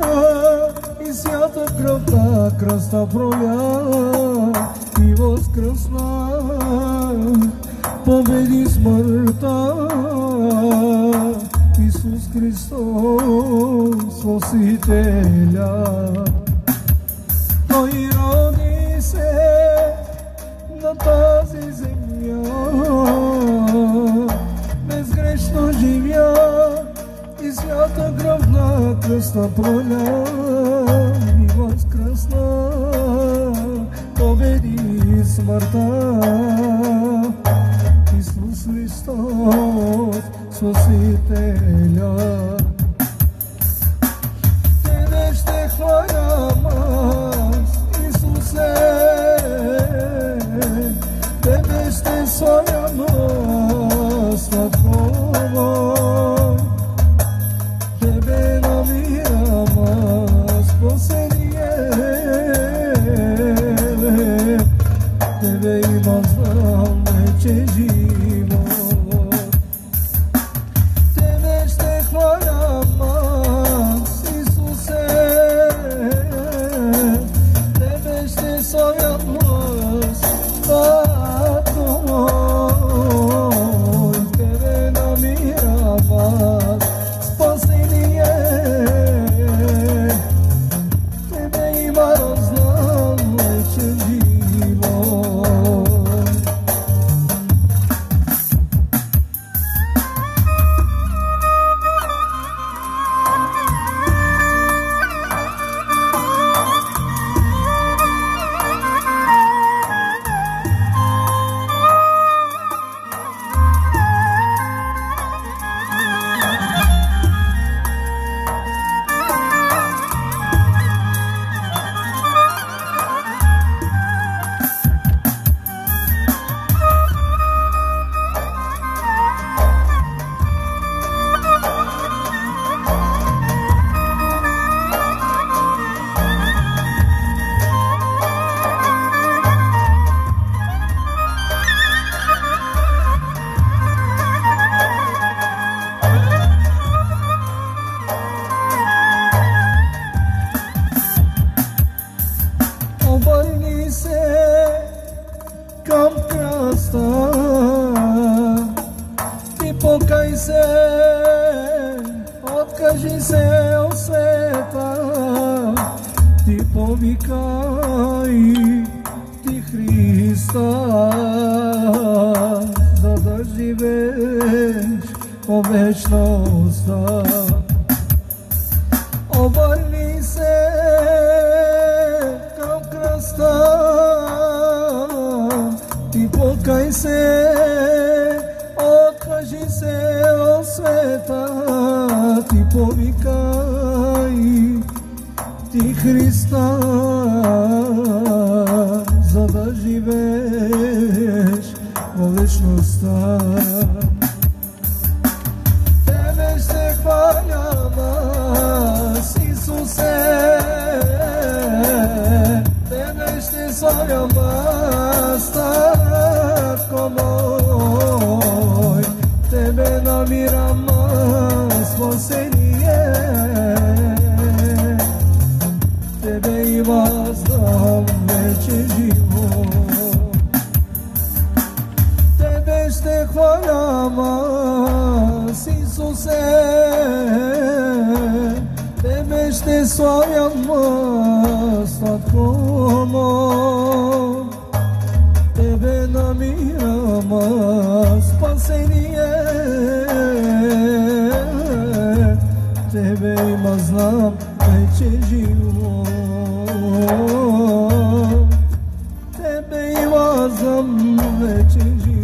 и свята кръвта, кръста проля и възкръсна, победи смъртта. Исус Христос, Спасителя. Той роди се на тази земя, безгрешно живя и свята кръв на кръста проля и възкръсна, победи смъртта. Исус Христос, Спасителя. Тебе ще хвалям аз, Исусе, Тебе ще славям аз, Твой. Тебе намирам аз спасение, Тебе имам знам вече живот. Тебе ще хвалям аз, Исусе, Тебе ще славям аз, Твой. Тебе намирам аз спасение, Тебе имам знам вече живот. Обърни се към кръста, ти покай се, откажи се от света, ти повикай, ти Христа, за да живееш по вечността. Обърни се към кръста, ти покай се, откажи се от света, ти повикай, ти Христа, за да живееш во вечността. Тебе ще хвалям аз, Исусе, Тебе ще славям аз, Татко мой. Тебе намирам аз спасение, Тебе имам знам вече живот. Тебе ще хвалям аз, Исусе, Тебе ще славям аз, Татко мой. Тебе намирам аз спасение, Тебе имам знам вече живот. Тебе имам знам вече живот.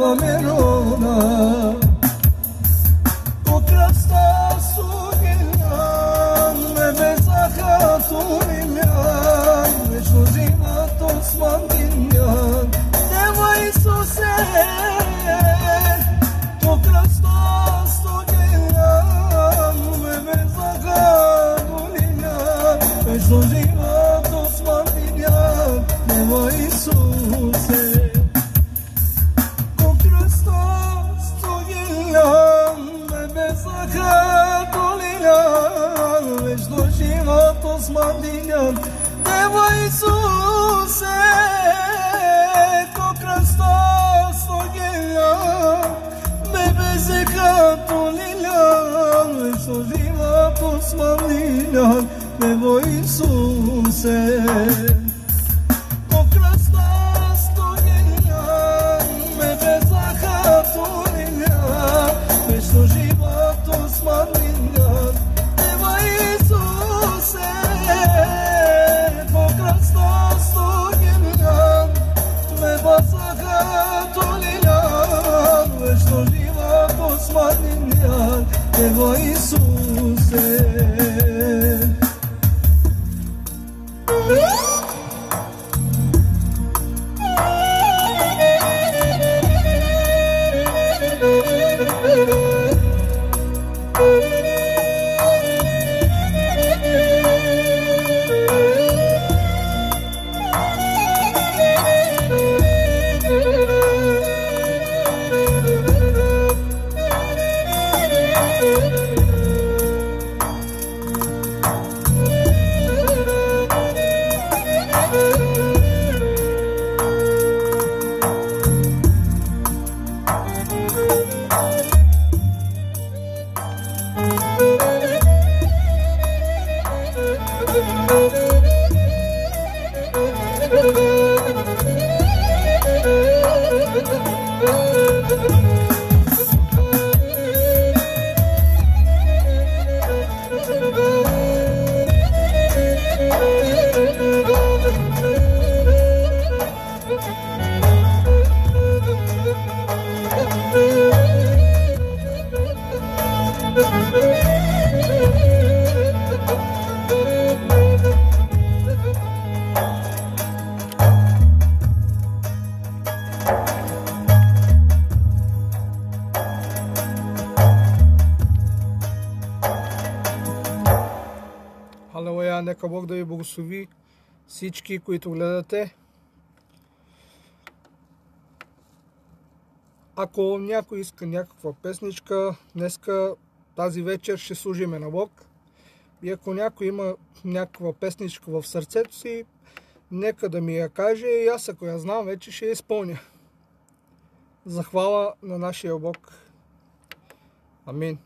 merona Cu crasta sugilan Me bezaka tunilan Ve shuzina tosman dinyan Deva Isuse Cu crasta sugilan Me bezaka tunilan Ve shuzina tosman dinyan Deva Isuse Osmanlijan, Devo Isuse, ko Hristos ogheljan, bebe se katolijan, već o život Osmanlijan, Devo Isuse, ko Hristos ogheljan, bebe se katolijan, već o život Osmanlijan, Devo Isuse. Devo Isuse Халелуя, нека Бог да ви благослови всички, които гледате. Ако някой иска някаква песничка, днеска тази вечер ще служиме на Бог. И ако някой има някаква песничка в сърцето си, нека да ми я каже и аз, ако я знам, вече ще я изпълня. За хвала на нашия Бог. Амин.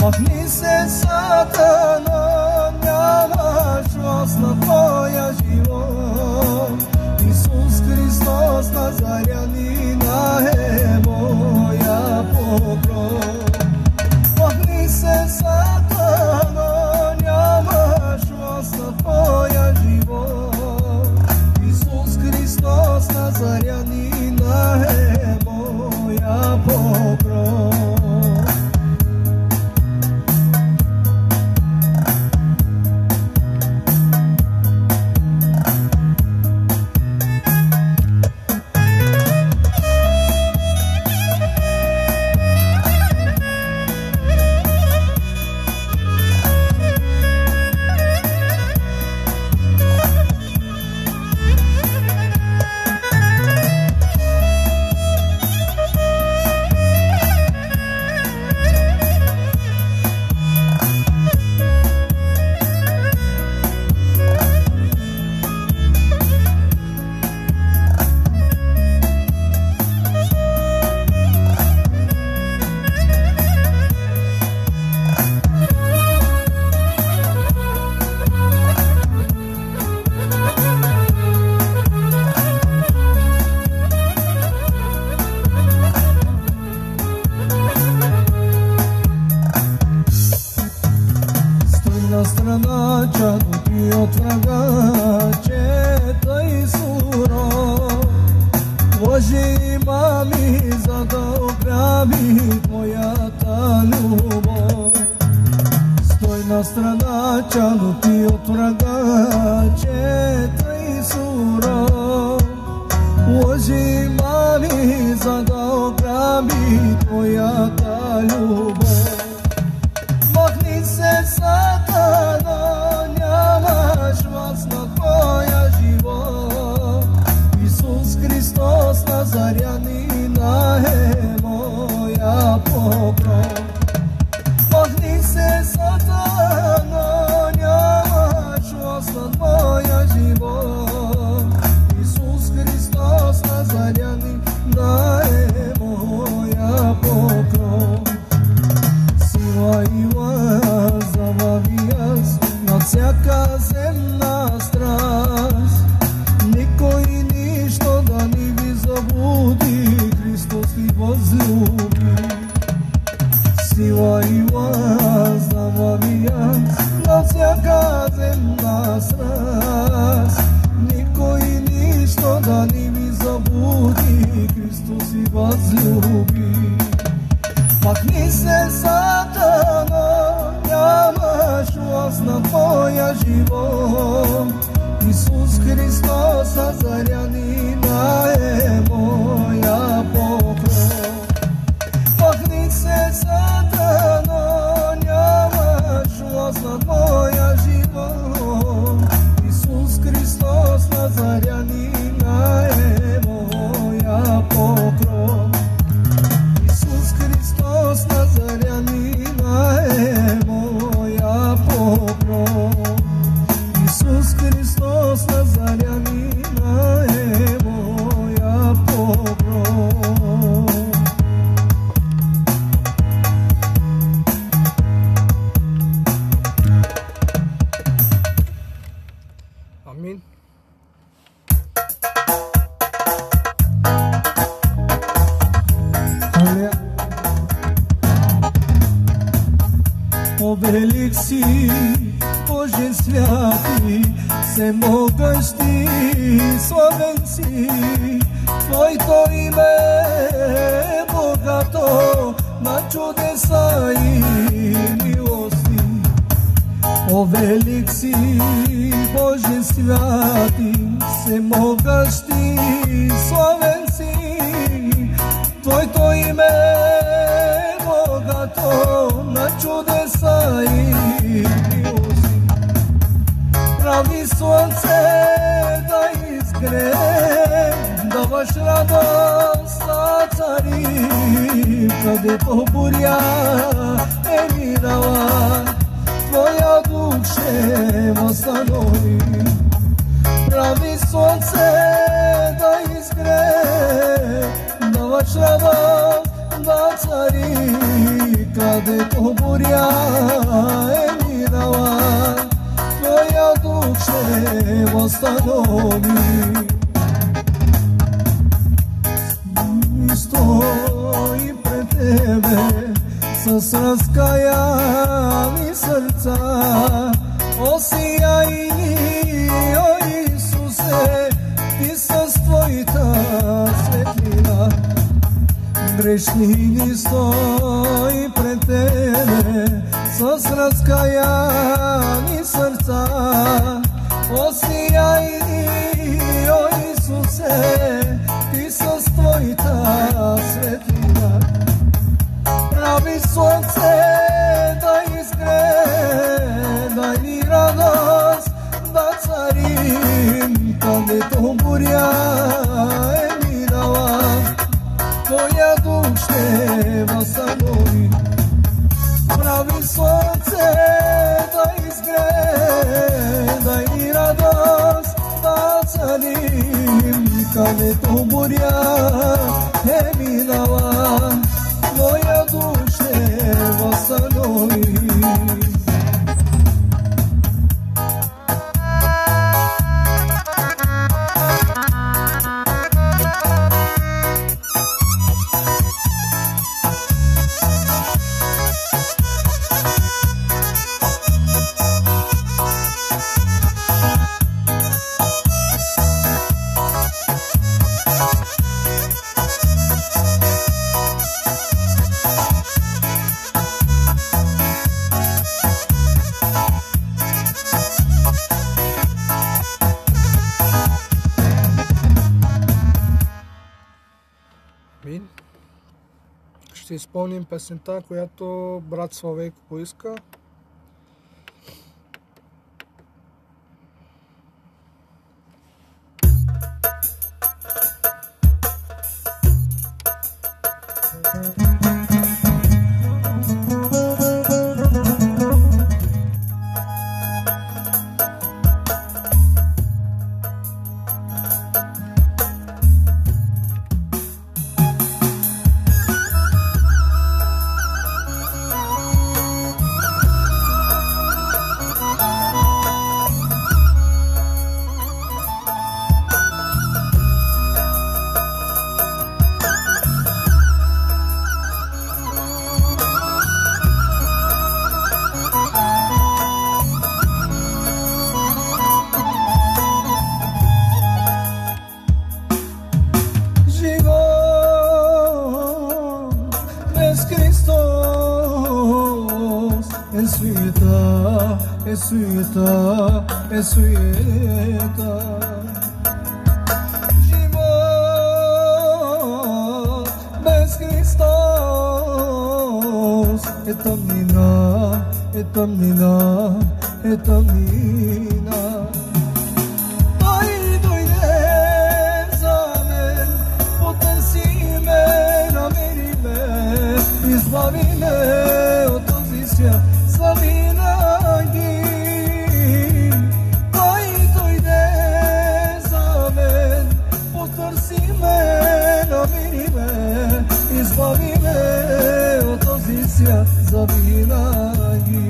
Махни се, сатана, нямаш власт на твоя живот. Исус Христос Назарянина е моя покров. Махни се, сатана, нямаш власт на твоя живот. Исус Христос Назарянина е моя покров. Страна, чадови от врага, че тъй суров. Боже, има ми, за да ограби твоята любов. Стой на страна, чадови от врага, че тъй суров. Боже, има ми, за да ограби твоята любов. Махни се, сатана, нямаш власт на твоя живот. Исус Христос Назарянина е моя покров. Махни се, сатана, нямаш власт на твоя живот. Исус Христос Назарянина е моя покров. Сила и зававияс на всяка земна страст. Никой нищо да ни ви забуди, Христос ви възлюби. Сила и зававияс на всяка земна страст. Никой нищо да ни ви забуди, Христос ви възлюби. Махни се, сатана, нямаш власт на твоя живот. Исус Христос Назарянина е моя покров. Махни се, сатана, нямаш власт на твоя живот. Исус Христос Назарянина е моя покров. Христос Назарянина е моя покров. Исус Христос Назарянина е моя покров. Амин. О, велик си, Боже святи, всемогъщи, славен си. Твоето име е богато на чудеса и милости. О, велик си, Боже святи, всемогъщи, славен си. Твоето име е богато на чудеса и милости. Прави слънце да изгрее, даваш радост на цари, където буря е минала, твоя дух ще възстанови. Прави слънце да изгрее, даваш радост на цари, където буря е минала, твоя дух ще възстанови. Стои пред тебе с разкаяни сърца, осияй ни, о Исусе, ти с твоята светлина. Грешни ни стои пред тебе с разкаяни сърца, осияй ни, о Исусе, ти с твоята светлина. Прави слънце да изгрее, дай ни радост да царим, където буря е минала, твоя дух ще възстанови. Прави слънце да изгрее, дай ни радост да царим, където буря е минала, твоя дух ще възстанови. Ще изпълним песента, която брат Славейко поиска. É sueta. Живот без Христос е тъмнина, е тъмнина, е тъмнина. Той дойде за мен, потърси ме, намери ме, избави ме от този свят завинаги. Избави ме от този свят завинаги.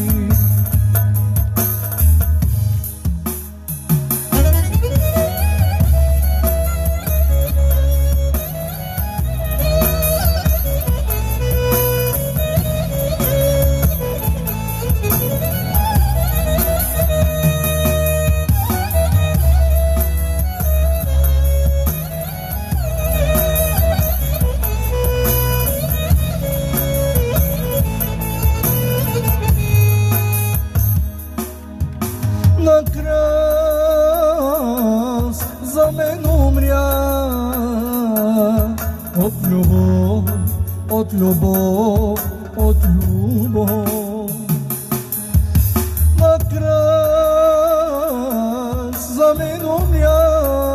На кръст за мен умря от любов, от любов, от любов. На кръст за мен умря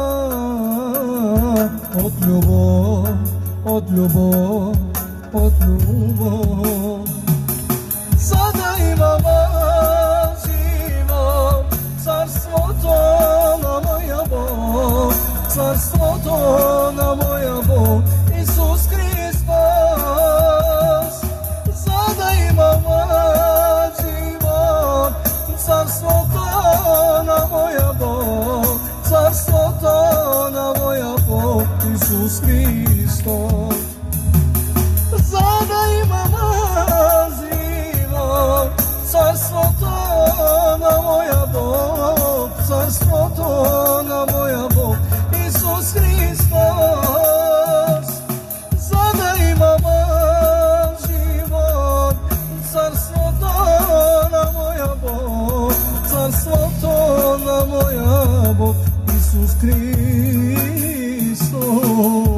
от любов, от любов, от любов. За да имам царството на моя Бог, царството на моя Бог, Исус Христос. За Царството на моя Бог, царството на моя Бог, Исус Христос. За да имам живот, царството на моя Бог, царството на моя Бог, Исус Христос. За да имам живот, царството на моя Бог, царството на моя Бог, Исус Христос.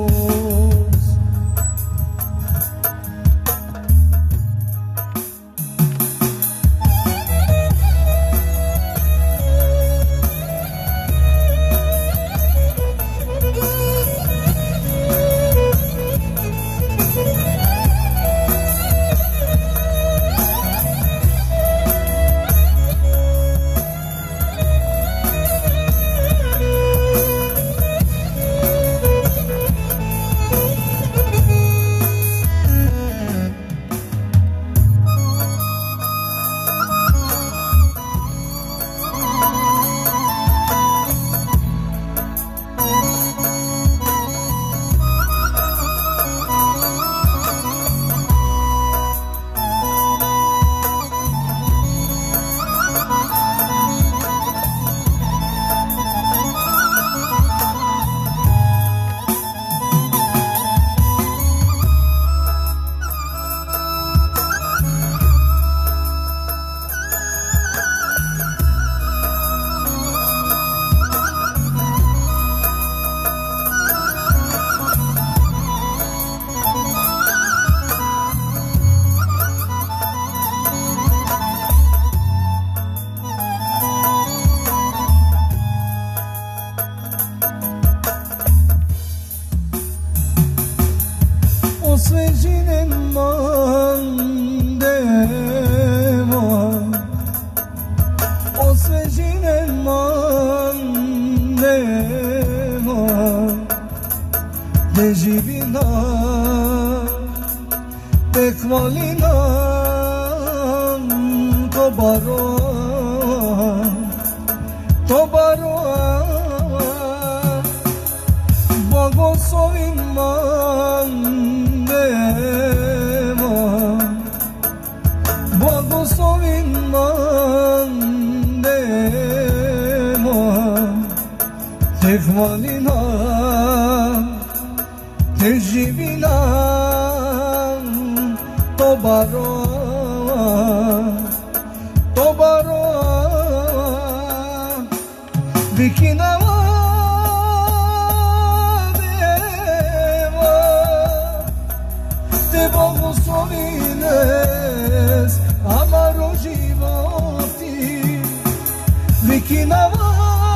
Osvećinen mandema, osvećinen mandema, ne živi nam, tek voli nam to baroa, blagoslovim mandema, blagoslovim mandema, te hvali nam, te živi nam, to baroa, vikinava te blagoslovines, amaro životi, vikinava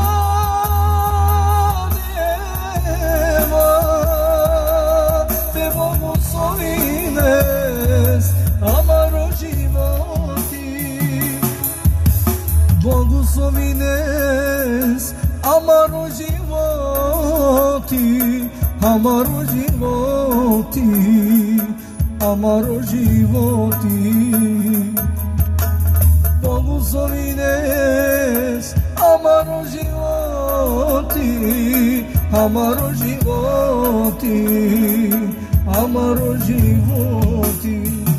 deva, te blagoslovines, amaro životi, blagoslovines, amaro životi, amaro životi, amaro životi, blagoslovines, amaro životi, amaro životi, amaro životi.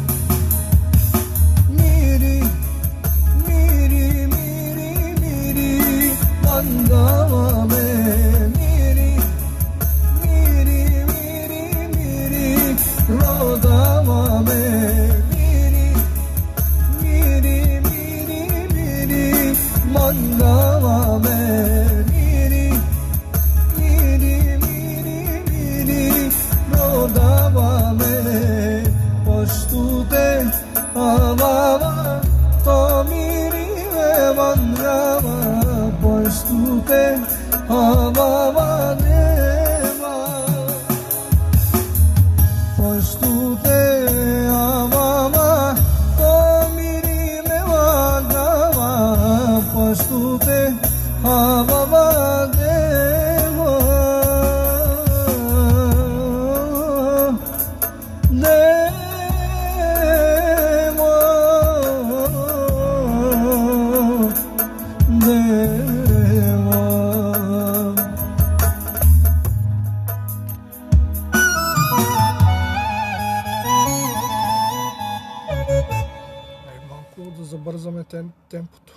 Miri, miri, miri, miri, mandava me, miri, miri, miri, miri, rodava me, miri, miri, miri, miri, mandava me, miri, miri, miri, miri, rodava me, poštute avava, to miri me mandrava, poštute avava nema, poštute avava, to miri me mandrava, poštute avava nema, nema. хубаво да забързаме темпото.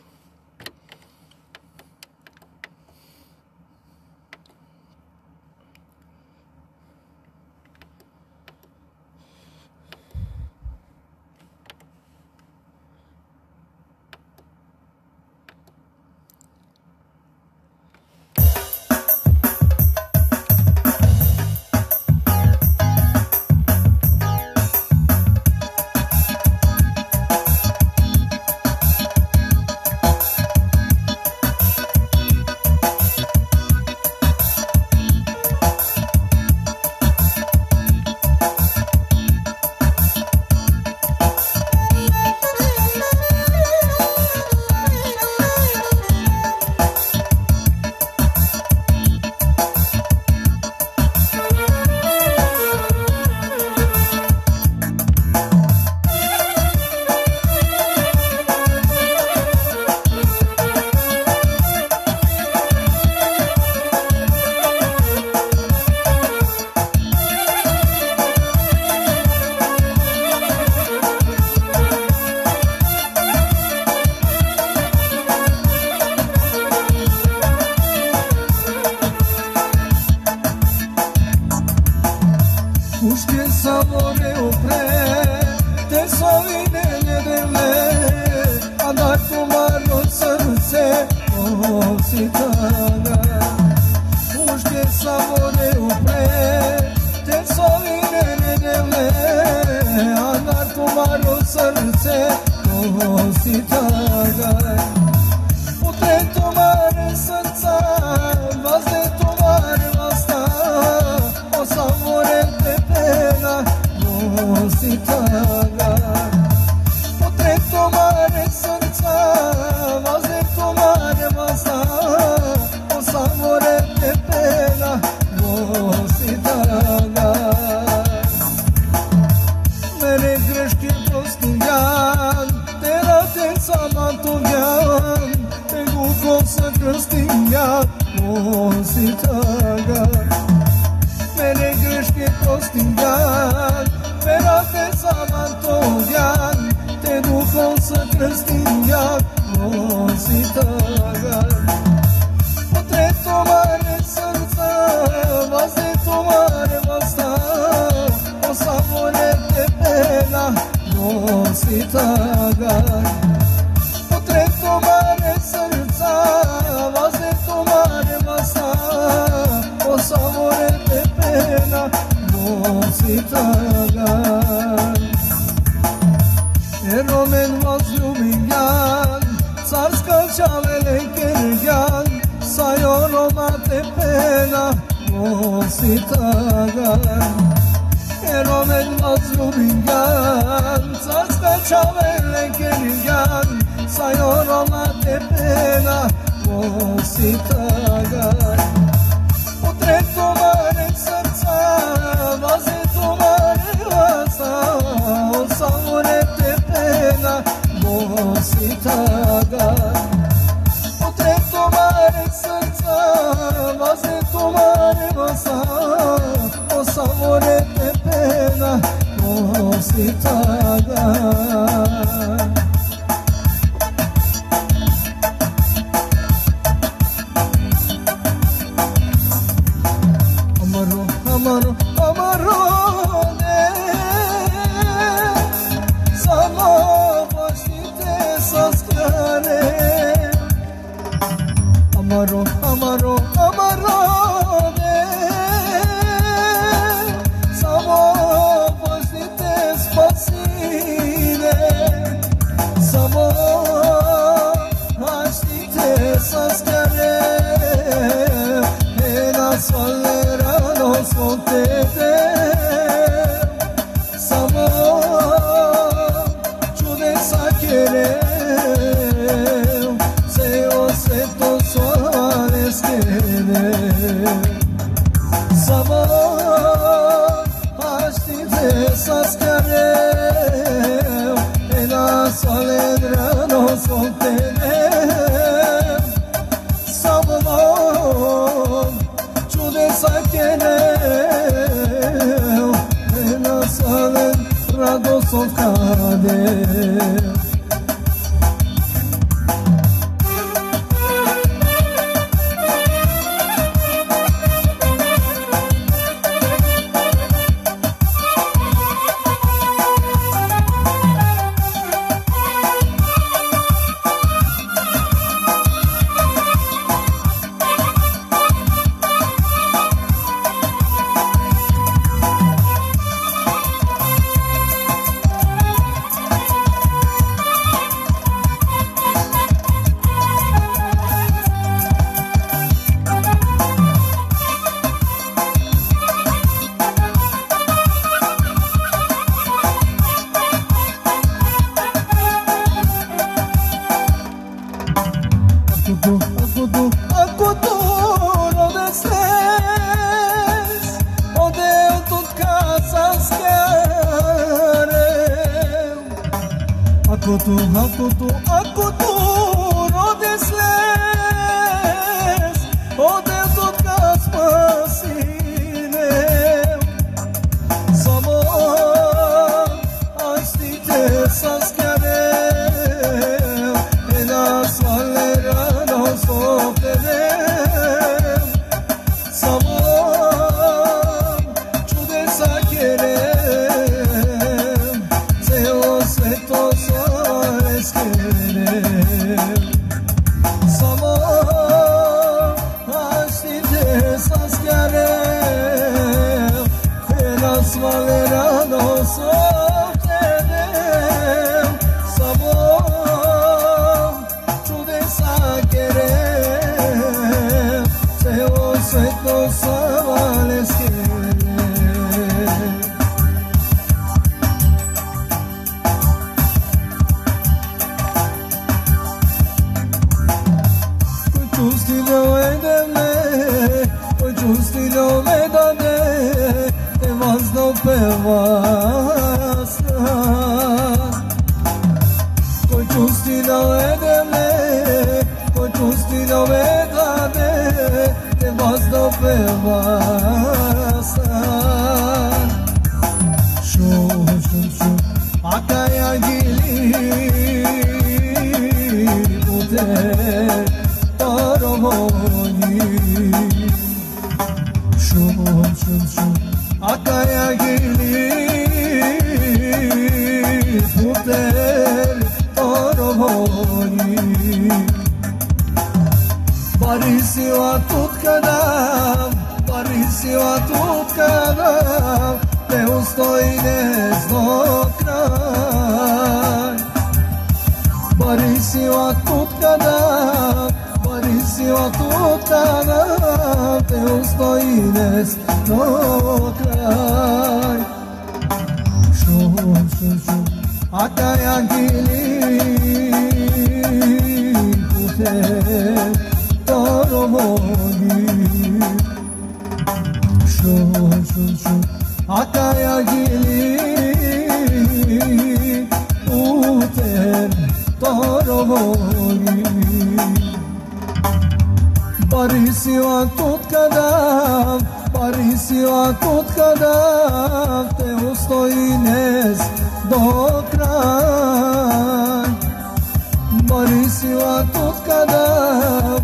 hakutu akutu rodes les ode tot kas pasine samo astite saskare elas valera no softere samo čudesa kere Valerano soterem sabor čudesa querem ceo sveto savales querem Con tu stilo edeme con tu stilo medane Mas não pervasa Con giusti não é dele Con giusti não é dade Mas não pervasa Shum Akaya gili Ute Taromoni Shum Akaya gili puter oromoni Barisiwa tut kadam Te ustoi nezno kraj Barisiwa tut kadam Te ustoi nezno kraj Shum Akaya gili puter toromoni Shum Akaya gili puter toromoni Barisiwa tut kadam Te ustoji nez do kraj Barisiwa tut kadam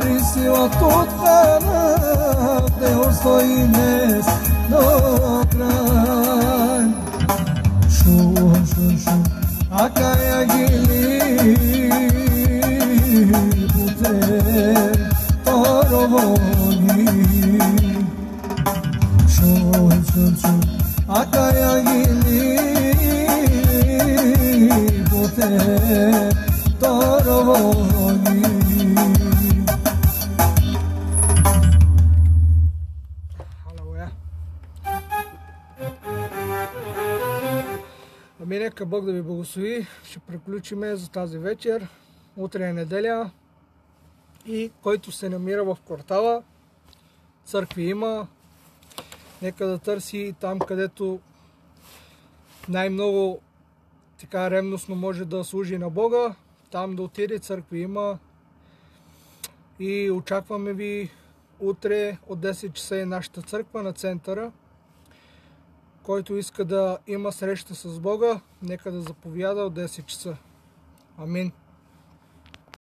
Te ustoji nez do kraj Shum Akaya gili puter toromoni Shum Akaya gili puter toromoni Халелуя. Ами нека Бог да ви благослови. Ще приключиме за тази вечер. Утре е неделя. И който се намира в квартала, църкви има. Нека да търси там, където най-много така ревностно може да служи на Бога. Там да отиде, църкви има. И очакваме ви утре от 10 часа е нашата църква на центъра. Който иска да има среща с Бога, нека да заповяда от 10 часа. Амин.